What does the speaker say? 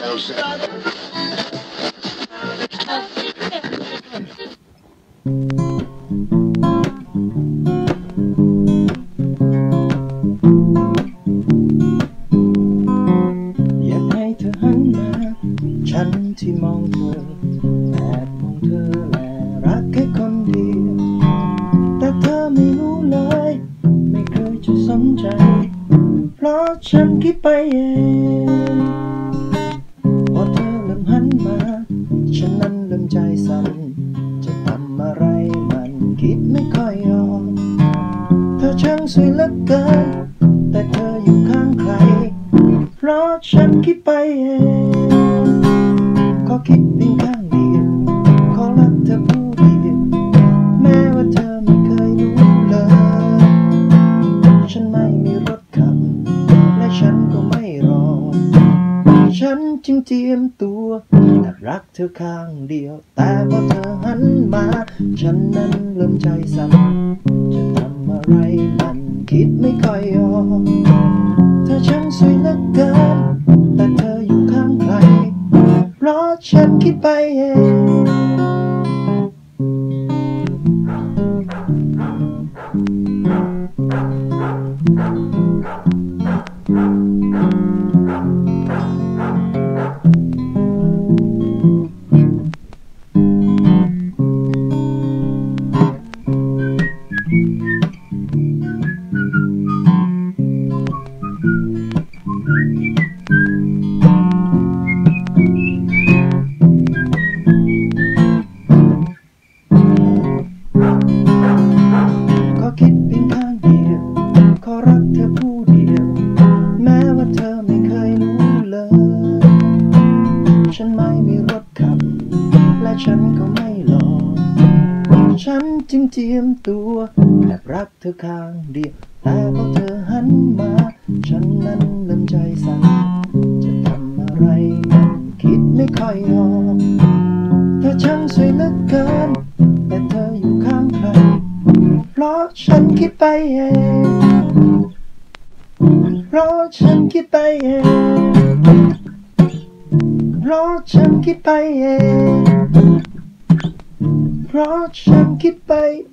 อยากให้เธอหันมาฉันที่มองเธอแอบมองเธอและรักแค่คนเดียวแต่เธอไม่รู้เลยไม่เคยจะสนใจเพราะฉันคิดไปเองพอเธอเริ่มหันมาฉันนั้นเริ่มใจสั่นจะทำอะไรมันคิดไม่ค่อยออกเธอช่างสวยเหลือเกินแต่เธออยู่ข้างใครเพราะฉันคิดไปเองก็คิดเพียงข้างเดียวขอรักเธอผู้เดียวแม้ว่าเธอไม่เคยรู้เลยฉันไม่มีรถขับและฉันก็ไม่รอฉันจึงเจียมตัวแต่รักเธอข้างเดียวแต่พอเธอหันมาฉันนั้นเริ่มใจสั่นจะทำอะไรมันคิดไม่ค่อยออกเธอช่างสวยเหลือเกินแต่เธออยู่ข้างใครเพราะฉันคิดไปเองก็คิดเพียงข้างเดียวขอรักเธอผู้เดียวแม้ว่าเธอไม่เคยรู้เลยฉันไม่มีรถขับและฉันก็ไม่หล่อฉันจึงเจียมตัวแอบรักเธอข้างเดียวแต่พอเธอหันมาฉันนั้นเริ่มใจสั่นจะทำอะไรมันคิดไม่ค่อยออกเธอช่างสวยเหลือเกินแต่เธออยู่ข้างใครเพราะฉันคิดไปเองเพราะฉันคิดไปเองเพราะฉันคิดไปเองเพราะฉันคิดไป